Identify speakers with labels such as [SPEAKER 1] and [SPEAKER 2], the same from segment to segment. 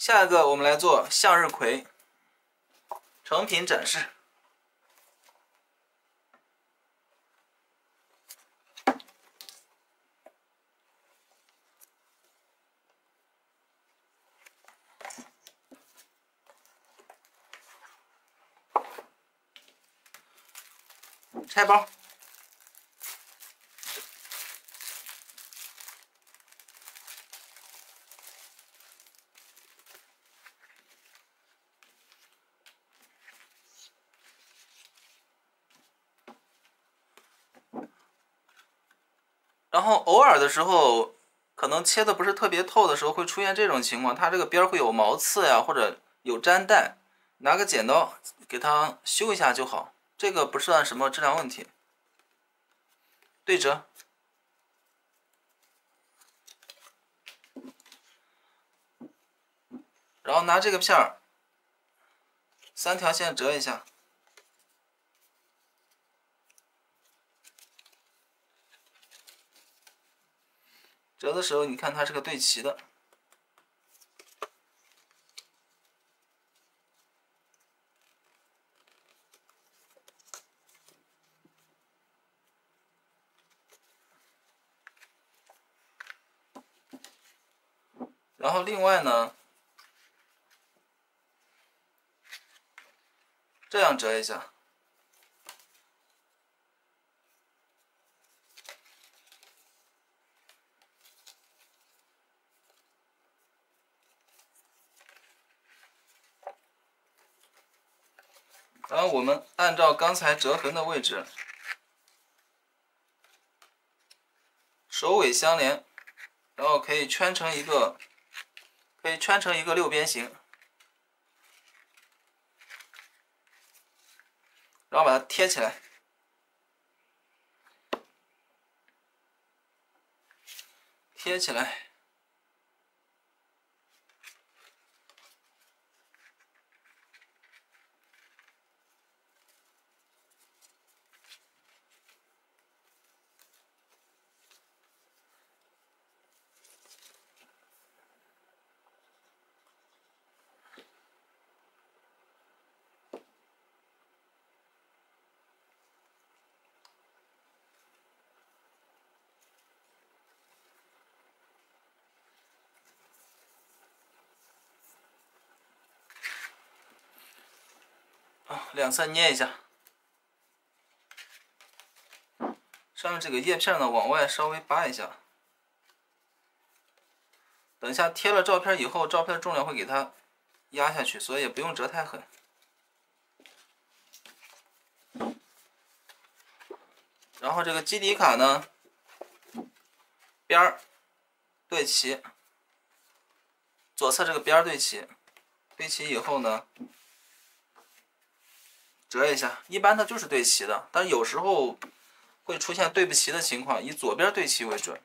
[SPEAKER 1] 下一个我们来做向日葵成品展示。拆包。然后偶尔的时候，可能切的不是特别透的时候，会出现这种情况，它这个边会有毛刺呀，或者有粘带，拿个剪刀给它修一下就好，这个不算什么质量问题。对折，然后拿这个片儿3条线折一下。折的时候，你看它是个对齐的。然后另外呢，这样折一下。然后我们按照刚才折痕的位置，首尾相连，然后可以圈成一个6边形，然后把它贴起来，贴起来。两侧捏一下，上面这个叶片呢往外稍微扒一下。等一下贴了照片以后，照片重量会给它压下去，所以也不用折太狠。然后这个基底卡呢，边儿对齐，左侧这个边儿对齐，对齐以后呢，折一下。一般它就是对齐的，但是有时候会出现对不齐的情况，以左边对齐为准。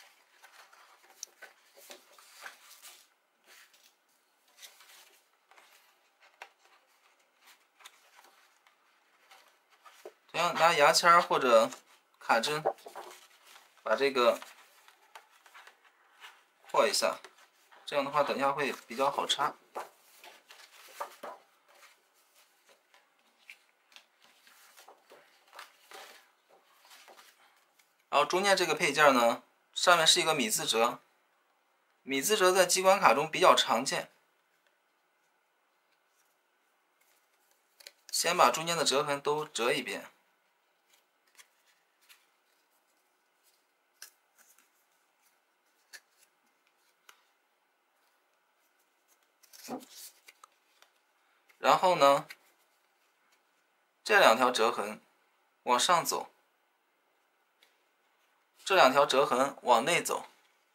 [SPEAKER 1] 同样拿牙签或者卡针把这个破一下，这样的话等一下会比较好插。然后中间这个配件呢，上面是一个米字折，米字折在机关卡中比较常见。先把中间的折痕都折一遍。然后呢，这2条折痕往上走，这2条折痕往内走。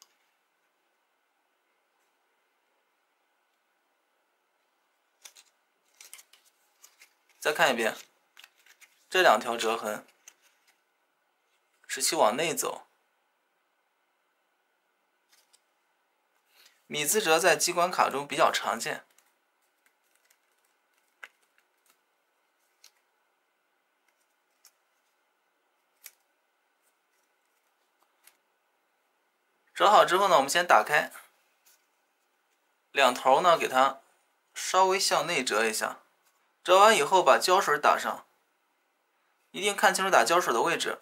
[SPEAKER 1] 再看一遍，这2条折痕使其往内走。米字折在机关卡中比较常见。折好之后呢，我们先打开两头呢给它稍微向内折一下，折完以后把胶水打上，一定看清楚打胶水的位置。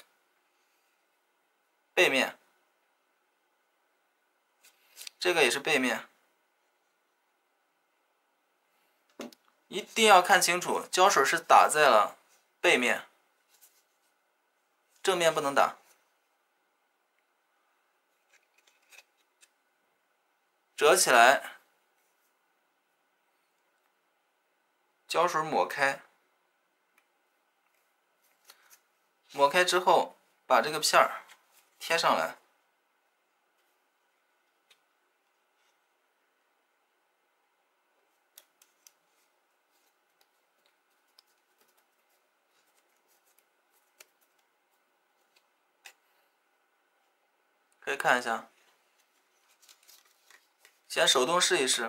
[SPEAKER 1] 背面，这个也是背面，一定要看清楚，胶水是打在了背面，正面不能打。折起来，胶水抹开，抹开之后，把这个片儿贴上来，可以看一下，先手动试一试。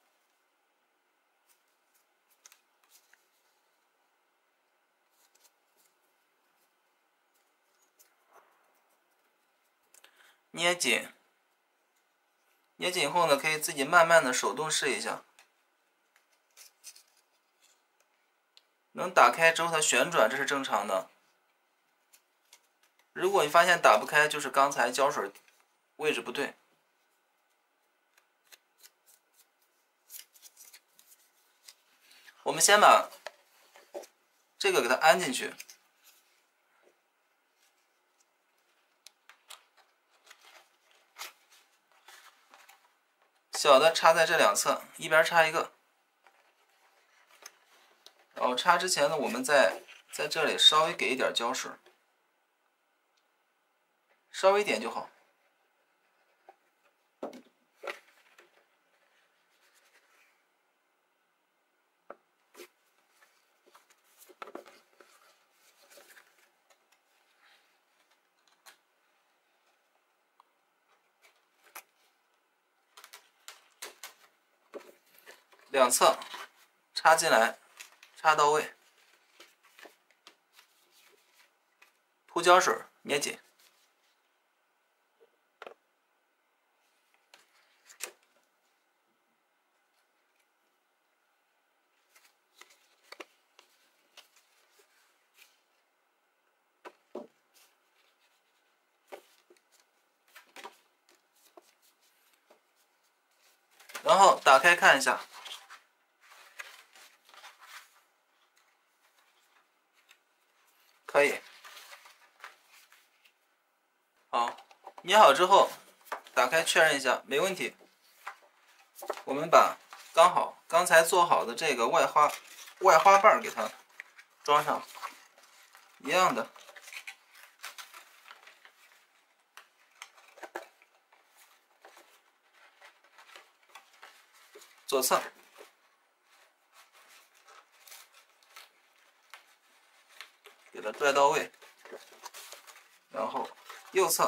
[SPEAKER 1] 捏紧，捏紧后呢，可以自己慢慢的手动试一下，能打开之后它旋转，这是正常的。如果你发现打不开，就是刚才胶水位置不对。我们先把这个给它安进去。小的插在这两侧，一边插一个。然后插之前呢，我们在这里稍微给一点胶水，稍微一点就好。两侧插进来，插到位，涂胶水，捏紧。然后打开看一下，可以。好，捏好之后，打开确认一下，没问题。我们把刚才做好的这个外花瓣给它装上，一样的。左侧，给它拽到位，然后右侧，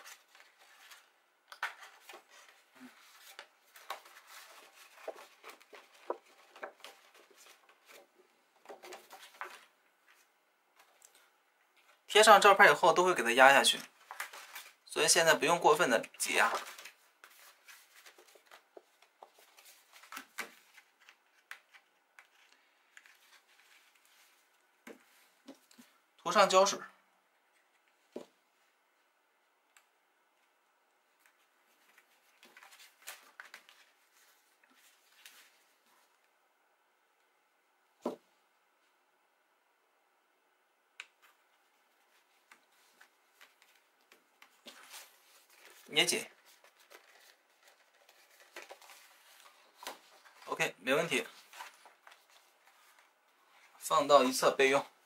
[SPEAKER 1] 贴上照片以后都会给它压下去，所以现在不用过分的挤压。涂上胶水，捏紧。OK， 没问题。放到一侧备用。